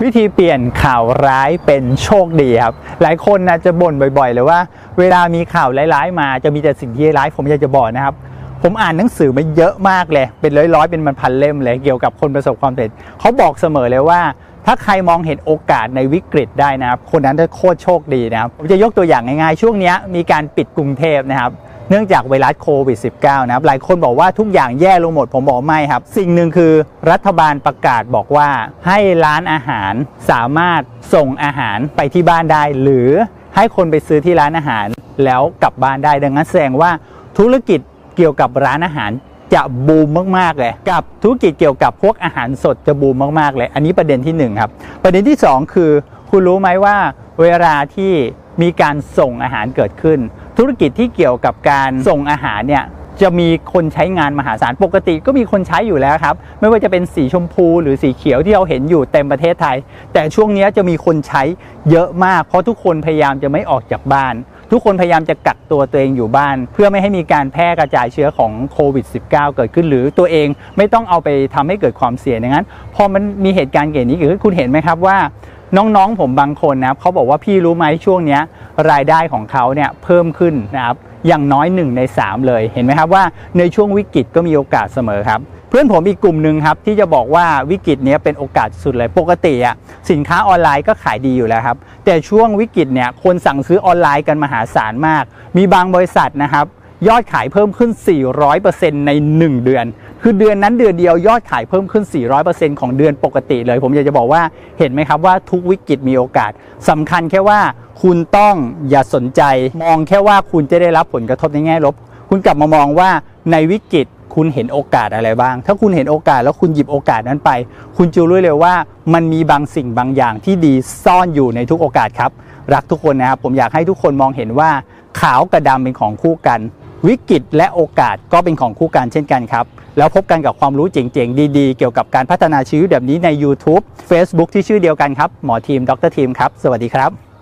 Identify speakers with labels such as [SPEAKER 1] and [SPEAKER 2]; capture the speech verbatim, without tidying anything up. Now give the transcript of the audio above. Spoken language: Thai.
[SPEAKER 1] วิธีเปลี่ยนข่าวร้ายเป็นโชคดีครับหลายคนนะจะบ่นบ่อยๆเลยว่าเวลามีข่าวร้ายๆมาจะมีแต่สิ่งที่ร้ายผมอยากจะบอกนะครับผมอ่านหนังสือมาเยอะมากเลยเป็นร้อยๆเป็นพันเล่มเลยเกี่ยวกับคนประสบความสำเร็จเขาบอกเสมอเลยว่าถ้าใครมองเห็นโอกาสในวิกฤตได้นะครับคนนั้นจะโคตรโชคดีนะครับผมจะยกตัวอย่างง่ายๆช่วงนี้มีการปิดกรุงเทพนะครับเนื่องจากไวรัสโควิด สิบเก้า นะครับหลายคนบอกว่าทุกอย่างแย่ลงหมดผมบอกไม่ครับสิ่งหนึ่งคือรัฐบาลประกาศบอกว่าให้ร้านอาหารสามารถส่งอาหารไปที่บ้านได้หรือให้คนไปซื้อที่ร้านอาหารแล้วกลับบ้านได้ดังนั้นแสดงว่าธุรกิจเกี่ยวกับร้านอาหารจะบูมมากๆเลยกับธุรกิจเกี่ยวกับพวกอาหารสดจะบูมมากๆเลยอันนี้ประเด็นที่หนึ่งครับประเด็นที่สองคือคุณรู้ไหมว่าเวลาที่มีการส่งอาหารเกิดขึ้นธุรกิจที่เกี่ยวกับการส่งอาหารเนี่ยจะมีคนใช้งานมหาศาลปกติก็มีคนใช้อยู่แล้วครับไม่ว่าจะเป็นสีชมพูหรือสีเขียวที่เราเห็นอยู่เต็มประเทศไทยแต่ช่วงนี้จะมีคนใช้เยอะมากเพราะทุกคนพยายามจะไม่ออกจากบ้านทุกคนพยายามจะกักตัวตัวเองอยู่บ้านเพื่อไม่ให้มีการแพร่กระจายเชื้อของโควิด สิบเก้า เกิดขึ้นหรือตัวเองไม่ต้องเอาไปทำให้เกิดความเสี่ยงอย่างนั้นพอมันมีเหตุการณ์อย่างนี้เกิดขึ้นคุณเห็นไหมครับว่าน้องๆผมบางคนนะครับเขาบอกว่าพี่รู้ไหมช่วงนี้รายได้ของเขาเนี่ยเพิ่มขึ้นนะครับอย่างน้อยหนึ่งในสามเลยเห็นไหมครับว่าในช่วงวิกฤตก็มีโอกาสเสมอครับเพื่อนผมอีกกลุ่มหนึ่งครับที่จะบอกว่าวิกฤตนี้เป็นโอกาสสุดเลยปกติอะสินค้าออนไลน์ก็ขายดีอยู่แล้วครับแต่ช่วงวิกฤตเนี่ยคนสั่งซื้อออนไลน์กันมหาศาลมากมีบางบริษัทนะครับยอดขายเพิ่มขึ้น สี่ร้อยเปอร์เซ็นต์ ในหนึ่งเดือนคือเดือนนั้นเดือนเดียวยอดขายเพิ่มขึ้น สี่ร้อยเปอร์เซ็นต์ ของเดือนปกติเลยผมอยากจะบอกว่าเห็นไหมครับว่าทุกวิกฤตมีโอกาสสำคัญแค่ว่าคุณต้องอย่าสนใจมองแค่ว่าคุณจะได้รับผลกระทบในแง่ลบคุณกลับมามองว่าในวิกฤตคุณเห็นโอกาสอะไรบ้างถ้าคุณเห็นโอกาสแล้วคุณหยิบโอกาสนั้นไปคุณจะรู้เลยว่ามันมีบางสิ่งบางอย่างที่ดีซ่อนอยู่ในทุกโอกาสครับรักทุกคนนะครับผมอยากให้ทุกคนมองเห็นว่าขาวกับดำเป็นของคู่กันวิกฤตและโอกาสก็เป็นของคู่กันเช่นกันครับแล้วพบกันกับความรู้เจ๋งๆดีๆเกี่ยวกับการพัฒนาชีวิตแบบนี้ใน YouTube Facebook ที่ชื่อเดียวกันครับหมอทีมดรทีมครับสวัสดีครับ